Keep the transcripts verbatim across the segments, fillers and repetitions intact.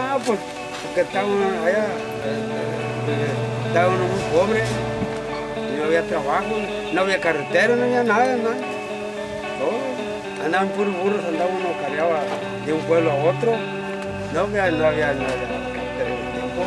Ah, pues porque estaba uno allá, eh, estaba uno muy pobre, y no había trabajo, no había carretera, no había nada, nada. Todo. Andaban puros burros, andaba uno cargaba de un pueblo a otro, no había, no había, no había carretera en el tiempo.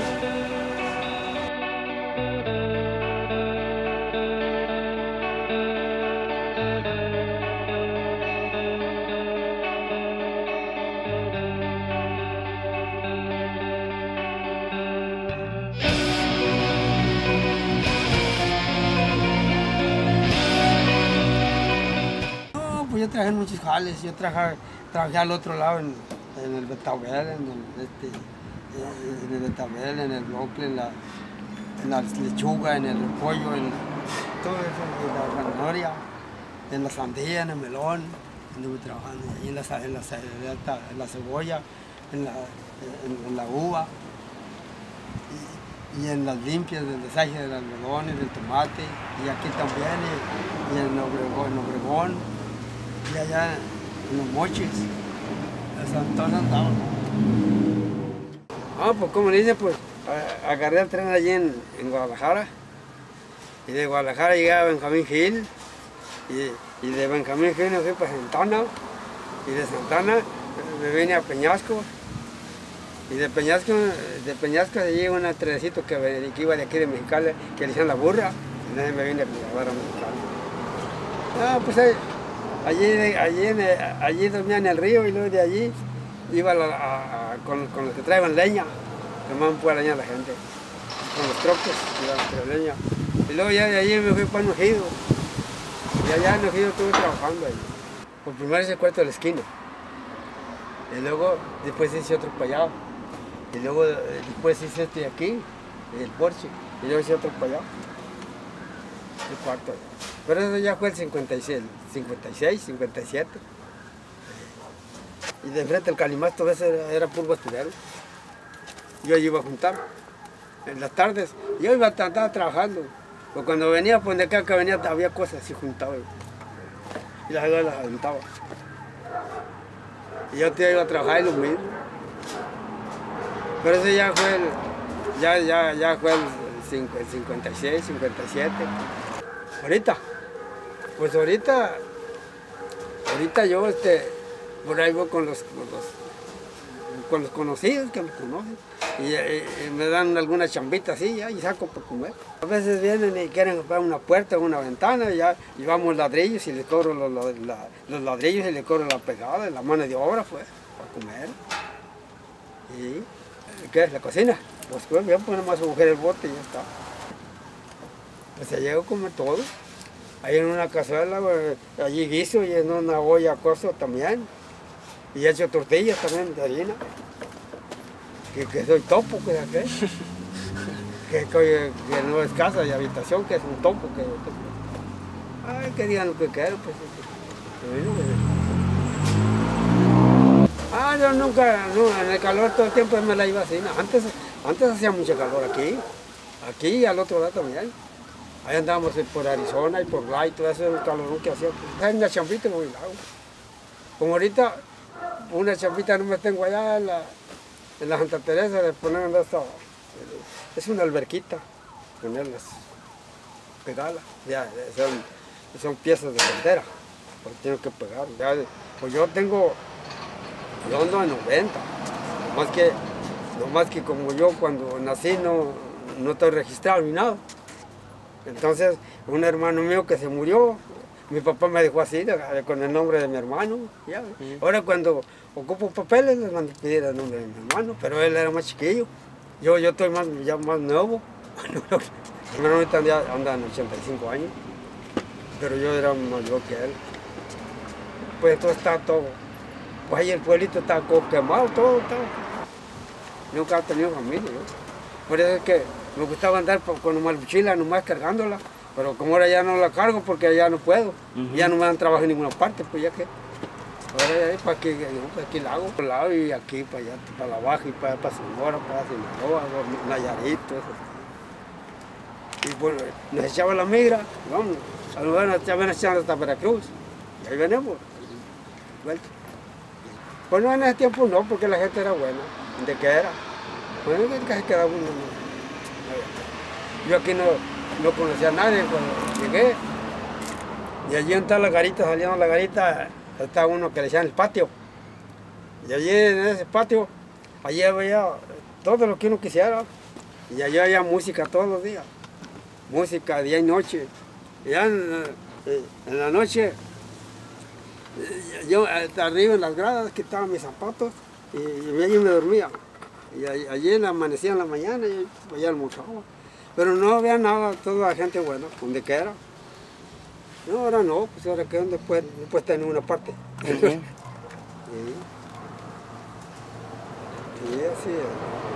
Pues yo trabajé en muchos jales, yo trabajé, trabajé al otro lado en, en el betabel, en el, este, en el betabel, en el brocle, en la, en la lechuga, en el repollo, en todo eso, en la zanahoria, en la sandía, en el melón, anduve trabajando, y en la, en la, en la cebolla, en la, en, en la uva, y, y en las limpias del desaje de los algodones, del tomate, y aquí también, y, y en Obregón, en Obregón. Y allá en los mochis, entonces andaba. Ah, pues como le dice, pues agarré el tren allí en, en Guadalajara, y de Guadalajara llegué a Benjamín Gil, y, y de Benjamín Gil me fui para Santana, y de Santana me vine a Peñasco, y de Peñasco, de Peñasco allí un trenecito que, que iba de aquí de Mexicali, que le decían La Burra, y entonces me vine a llevar a Mexicali. Ah, pues ahí, Allí, allí, allí dormía en el río y luego de allí iba a, a, a, con, con los que traían leña, que más puede leña a la gente, con los troques, iban a traer leña. Y luego ya de allí me fui para un ejido, y allá en el ejido estuve trabajando ahí. Por primero hice el cuarto de la esquina, y luego después hice otro para allá, y luego después hice este de aquí, el porche, y luego hice otro para allá, el cuarto. Pero eso ya fue el cincuenta y seis, cincuenta y seis, cincuenta y siete. Y de frente al Calimás todo eso era, era puro bastidero. Yo allí iba a juntar. En las tardes, yo iba a estar trabajando. Pero cuando venía, pues de acá que venía, había cosas así juntadas. Y las, las juntaba. Y yo te iba a trabajar en lo mismo. Pero eso ya fue el, ya, ya, ya fue el, el cincuenta y seis, cincuenta y siete. Ahorita. Pues ahorita, ahorita yo este, por ahí voy con los, con los, con los conocidos que me conocen y, y, y me dan alguna chambita así ya, y saco para comer. A veces vienen y quieren comprar una puerta o una ventana y ya llevamos ladrillos y les cobro los, los, los ladrillos y les cobro la pegada, la mano de obra pues, para comer. ¿Y qué es la cocina? Pues pues, ya ponemos más a coger el bote y ya está. Pues se llega a comer todo. Ahí en una cazuela, allí guiso y en una olla coso también. Y he hecho tortillas también de harina. Que, que soy topo, que es aquel. que, que, que no es casa de habitación, que es un topo. Que, que, ay, que digan lo que quieran, pues. Ah, yo nunca, no, en el calor todo el tiempo me la iba así. Antes, antes hacía mucho calor aquí. Aquí y al otro lado también. Ahí andábamos por Arizona y por Bly, todo eso, el calorón que hacía. En la champita muy largo. Como ahorita, una champita no me tengo allá en la, en la Santa Teresa de poner esta, es una alberquita, ponerlas, pegarlas. Ya, son, son piezas de bandera, porque tengo que pegar. Ya, pues yo tengo, yo ando a noventa, más que, no más que como yo cuando nací no, no estoy registrado ni nada. Entonces, un hermano mío que se murió, mi papá me dejó así, con el nombre de mi hermano. Ya. Ahora cuando ocupo papeles, les mando a pedir el nombre de mi hermano, pero él era más chiquillo. Yo, yo estoy más, ya más nuevo. Mi hermano ahorita anda, anda en ochenta y cinco años, pero yo era mayor que él. Pues todo está todo, pues ahí el pueblito está quemado, todo está. Nunca he tenido familia, ¿no? Por eso es que me gustaba andar con una mochila nomás cargándola, pero como ahora ya no la cargo porque ya no puedo, uh-huh. Ya no me dan trabajo en ninguna parte, pues ya que ahora ya para aquí, no, aquí la hago por lado y aquí para allá, para la baja y para, para Sonora, para Sinaloa, Nayarit, todo eso. Y bueno, nos echaba la migra, vamos, a lo mejor nos estaban echando hasta Veracruz, y ahí venimos, vuelta. Pues no en ese tiempo no, porque la gente era buena, de que era. Bueno, casi quedaba uno. Yo aquí no, no conocía a nadie cuando llegué. Y allí en toda la garita, saliendo de la garita, estaba uno que le decían el patio. Y allí en ese patio, allí había todo lo que uno quisiera. Y allí había música todos los días. Música día y noche. Y ya en, en la noche, yo arriba en las gradas quitaba mis zapatos y, y allí me dormía. Y allí amanecía en la mañana y allá almorzaba. Pero no había nada, toda la gente buena, donde quiera. No, ahora no, pues ahora que donde puede, no puede estar en ninguna parte. Uh -huh. Sí. Sí, así es.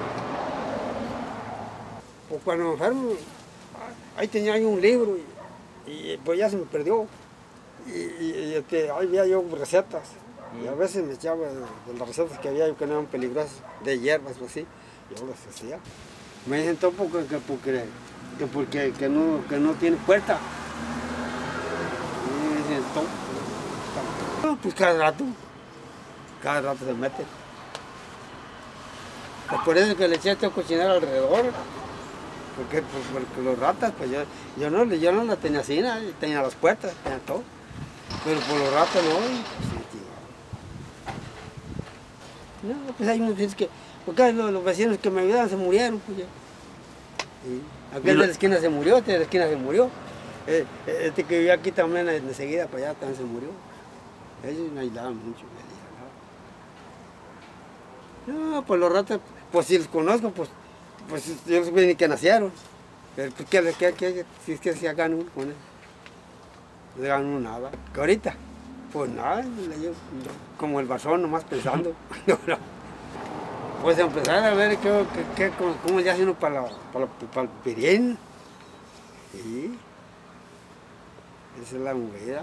Pues cuando me enfermo, ahí tenía yo un libro y, y pues ya se me perdió. Y, y, y este, ahí había yo recetas. Y a veces me echaba de, de las recetas que había yo que no eran peligrosas, de hierbas o así, yo las hacía. Me dicen todo porque, que, porque, que, porque que no, que no tiene puerta. Y me dicen todo. No, pues cada rato, cada rato se mete. Pues por eso que le eché este cochinero alrededor. Porque, pues, porque los ratas, pues yo, yo, no, yo no la tenía así, ¿no? Tenía las puertas, tenía todo. Pero por los ratos no, y, pues, no, pues hay unos que, porque los, los vecinos que me ayudaban se murieron, pues ya. Sí. Aquel de la esquina se murió, este de la esquina se murió. Eh, este que vivía aquí también enseguida para allá también se murió. Ellos me ayudaban mucho. No, pues los ratos, pues si los conozco, pues, pues yo no sé ni que nacieron. Pero pues ¿qué, qué, qué, si es que se hagan uno con él? No se hagan uno nada. Que ahorita. Pues nada, yo, como el basón nomás pensando. Pues empezar a ver qué, qué, qué, cómo, cómo le hace uno para, la, para, la, para el pirín. Sí. Esa es la movida.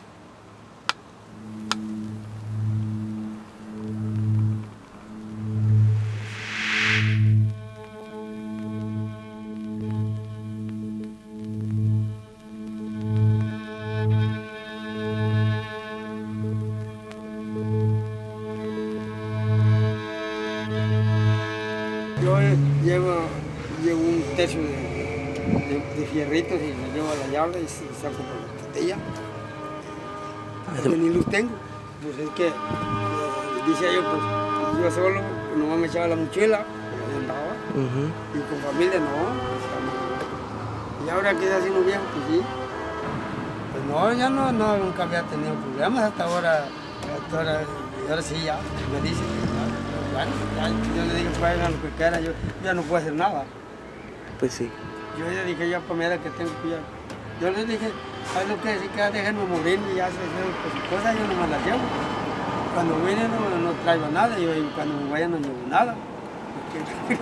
Yo llevo, llevo un tercio de, de, de fierritos y le llevo a la llave y, y saco por la tortilla. Porque ni luz tengo. Pues es que, eh, decía yo, pues yo solo, pues, nomás me echaba la mochila, y andaba. Uh -huh. Y con familia no. Pues, y ahora que ya siendo viejo, pues sí. Pues no, ya no, no, nunca había tenido problemas hasta ahora. Hasta ahora, y ahora sí ya, me dicen que ya. Bueno, ya, yo le dije que hagan lo que quiera, yo ya no puedo hacer nada. Pues sí. Yo ya dije, ya para mí era que tengo que ya. Yo les dije, haz lo que decir, que déjenme morir y ya se hacen pues, cosas, yo no me las llevo. Cuando vienen no, no traigo nada, yo, y cuando me vayan no llevo nada. Porque,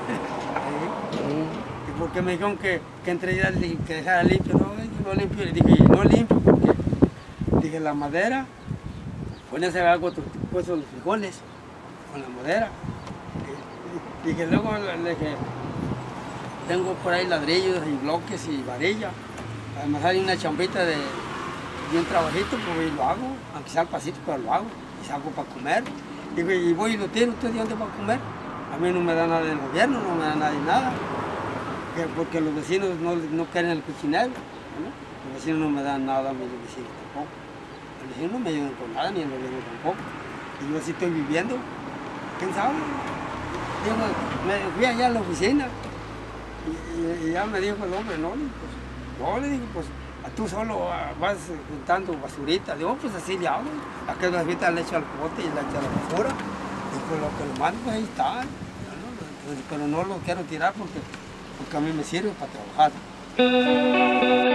y porque me dijeron que, que entre ellas que dejara limpio, no, no limpio, le dije, no limpio, porque dije, la madera, con ese hago pues, los frijoles. Con la madera. Y, y que luego le dije, tengo por ahí ladrillos y bloques y varilla. Además hay una chambita de, de un trabajito, pues lo hago, aunque sea al pasito, pero lo hago. Y salgo para comer. Y, y voy y lo tiro, ¿usted dónde va a comer? A mí no me da nada del gobierno, no me da nada de nada. Que, porque los vecinos no, no quieren el cochinero. ¿No? Los vecinos no me dan nada, a mí los vecinos tampoco. Los vecinos no me ayudan con nada, ni el gobierno tampoco. Y yo así estoy viviendo. ¿Quién sabe? Yo me, me fui allá a la oficina y, y, y ya me dijo el hombre, no, pues, no, le digo, pues tú solo vas juntando basurita. Digo, pues así le hago. Aquella basurita le echo al bote y le echo a la basura. Y pues lo que lo mando, pues ahí está. ¿No? Pero no lo quiero tirar porque, porque a mí me sirve para trabajar.